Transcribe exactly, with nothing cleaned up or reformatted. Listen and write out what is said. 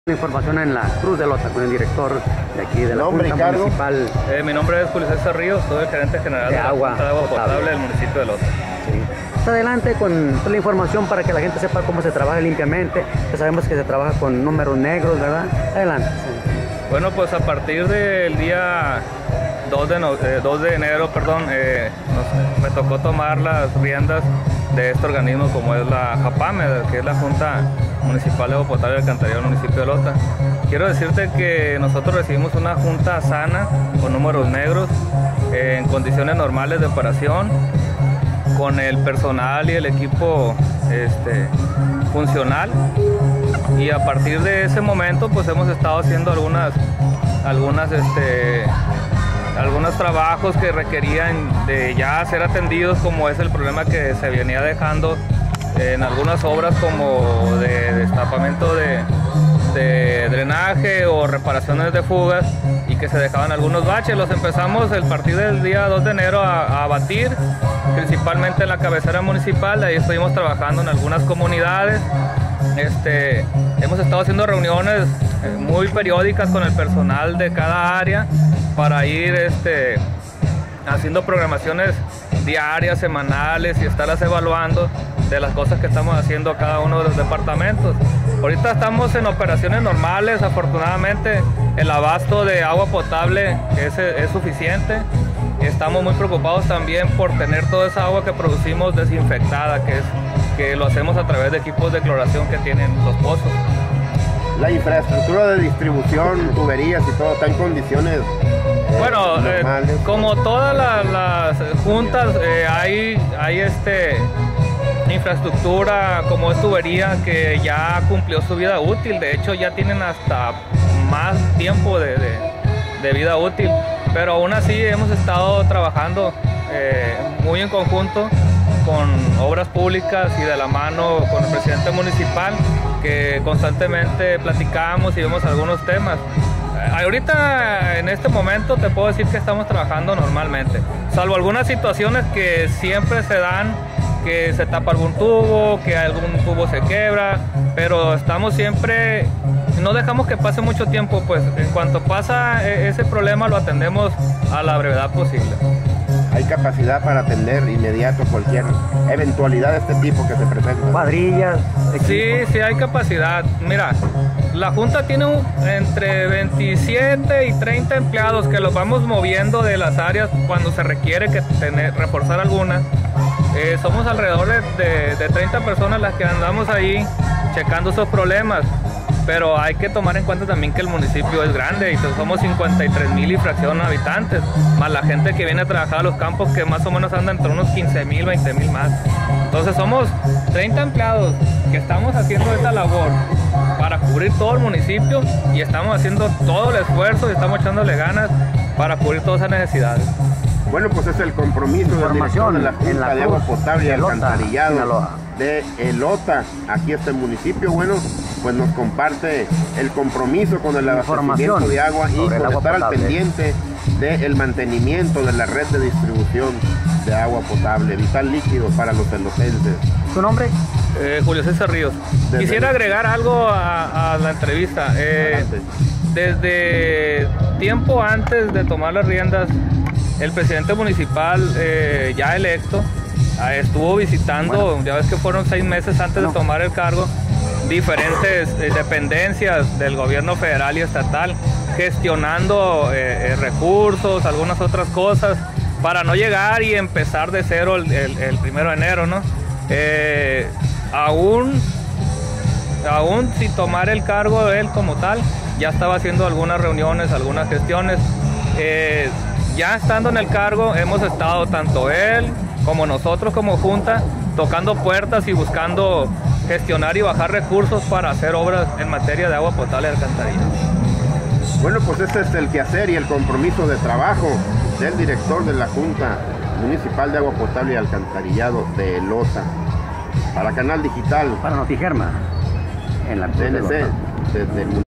Información en la Cruz de Lota con el director de aquí de la Junta Municipal. Eh, mi nombre es Julio César Ríos, soy el gerente general de, de la agua, Junta de Agua Potable, potable del municipio de Lota. Sí. Adelante con toda la información para que la gente sepa cómo se trabaja limpiamente. Ya sabemos que se trabaja con números negros, ¿verdad? Adelante. Sí. Bueno, pues a partir del día dos de, no, eh, dos de enero, perdón, eh, nos, me tocó tomar las riendas de este organismo como es la JAPAME, que es la Junta Municipal de Agua Potable y Alcantarillado del municipio de Lota. Quiero decirte que nosotros recibimos una junta sana, con números negros, eh, en condiciones normales de operación, con el personal y el equipo este, funcional, y a partir de ese momento pues hemos estado haciendo algunas, algunas este, algunos trabajos que requerían de ya ser atendidos, como es el problema que se venía dejando en algunas obras como de destapamiento de, de drenaje o reparaciones de fugas, y que se dejaban algunos baches. Los empezamos el partir del día dos de enero a, a abatir, principalmente en la cabecera municipal. De ahí estuvimos trabajando en algunas comunidades. Este, hemos estado haciendo reuniones muy periódicas con el personal de cada área para ir este, haciendo programaciones diarias, semanales, y estarlas evaluando de las cosas que estamos haciendo cada uno de los departamentos. Ahorita estamos en operaciones normales, afortunadamente el abasto de agua potable es, es suficiente. Estamos muy preocupados también por tener toda esa agua que producimos desinfectada, que, es, que lo hacemos a través de equipos de cloración que tienen los pozos. La infraestructura de distribución, tuberías y todo está en condiciones eh, bueno, eh, como todas las, las juntas, eh, hay, hay este, infraestructura como es tubería que ya cumplió su vida útil. De hecho ya tienen hasta más tiempo de, de, de vida útil, pero aún así hemos estado trabajando eh, muy en conjunto con obras públicas y de la mano con el presidente municipal, que constantemente platicamos y vemos algunos temas. Ahorita, en este momento, te puedo decir que estamos trabajando normalmente, salvo algunas situaciones que siempre se dan, que se tapa algún tubo, que algún tubo se quebra, pero estamos siempre, no dejamos que pase mucho tiempo, pues en cuanto pasa ese problema lo atendemos a la brevedad posible. Hay capacidad para atender inmediato cualquier eventualidad de este tipo que se presente. Cuadrillas. Sí, sí hay capacidad. Mira, la Junta tiene un, entre veintisiete y treinta empleados que los vamos moviendo de las áreas cuando se requiere que tener, reforzar alguna. Eh, somos alrededor de, de, de treinta personas las que andamos ahí checando esos problemas. Pero hay que tomar en cuenta también que el municipio es grande y somos cincuenta y tres mil y fracción habitantes, más la gente que viene a trabajar a los campos, que más o menos anda entre unos quince mil, veinte mil más. Entonces somos treinta empleados que estamos haciendo esta labor para cubrir todo el municipio, y estamos haciendo todo el esfuerzo y estamos echándole ganas para cubrir todas esas necesidades. Bueno, pues es el compromiso del director de la Junta de Agua Potable y Alcantarillado de Lota, aquí este municipio. Bueno, pues nos comparte el compromiso con el abastecimiento de agua y por estar al pendiente del mantenimiento de la red de distribución de agua potable, vital líquido para los elotenses. ¿Tu nombre? Eh, Julio César Ríos. Desde Quisiera agregar algo a, a la entrevista. Eh, desde tiempo antes de tomar las riendas, el presidente municipal eh, ya electo eh, estuvo visitando, bueno, ya ves que fueron seis meses antes no. de tomar el cargo, diferentes eh, dependencias del gobierno federal y estatal, gestionando eh, eh, recursos, algunas otras cosas, para no llegar y empezar de cero el, el, el primero de enero, ¿no? Eh, aún, aún sin tomar el cargo de él como tal, ya estaba haciendo algunas reuniones, algunas gestiones. Eh, ya estando en el cargo, hemos estado tanto él como nosotros como Junta tocando puertas y buscando gestionar y bajar recursos para hacer obras en materia de agua potable y alcantarillado. Bueno, pues este es el quehacer y el compromiso de trabajo del director de la Junta Municipal de Agua Potable y Alcantarillado de Lota. Para Canal Digital. Para Notigerma. En la D N C, desde el